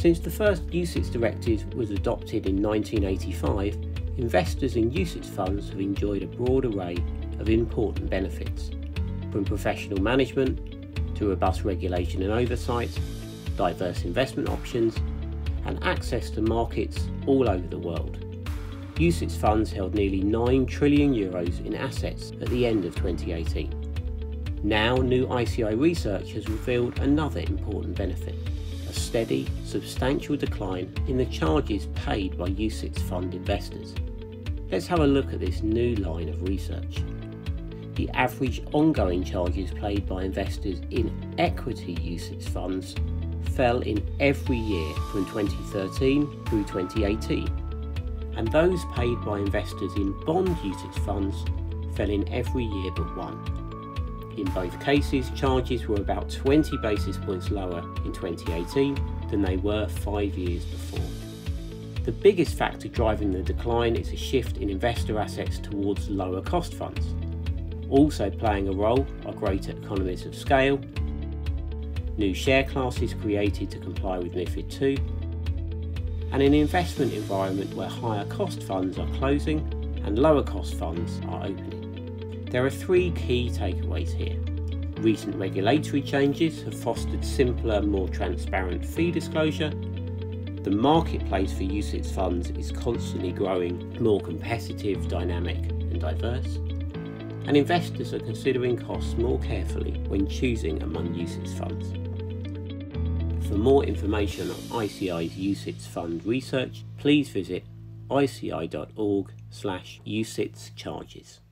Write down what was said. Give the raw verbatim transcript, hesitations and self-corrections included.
Since the first U C I T S Directive was adopted in nineteen eighty-five, investors in U C I T S funds have enjoyed a broad array of important benefits, from professional management to robust regulation and oversight, diverse investment options, and access to markets all over the world. U C I T S funds held nearly nine trillion euros in assets at the end of twenty eighteen. Now, new I C I research has revealed another important benefit: a steady, substantial decline in the charges paid by U C I T S fund investors. Let's have a look at this new line of research. The average ongoing charges paid by investors in equity U C I T S funds fell in every year from twenty thirteen through twenty eighteen, and those paid by investors in bond U C I T S funds fell in every year but one. In both cases, charges were about twenty basis points lower in twenty eighteen than they were five years before. The biggest factor driving the decline is a shift in investor assets towards lower cost funds. Also playing a role are greater economies of scale, new share classes created to comply with MiFID two, and an investment environment where higher cost funds are closing and lower cost funds are opening. There are three key takeaways here. Recent regulatory changes have fostered simpler, more transparent fee disclosure. The marketplace for U C I T S funds is constantly growing more competitive, dynamic and diverse. And investors are considering costs more carefully when choosing among U C I T S funds. For more information on I C I's U C I T S fund research, please visit I C I dot org slash U C I T S charges.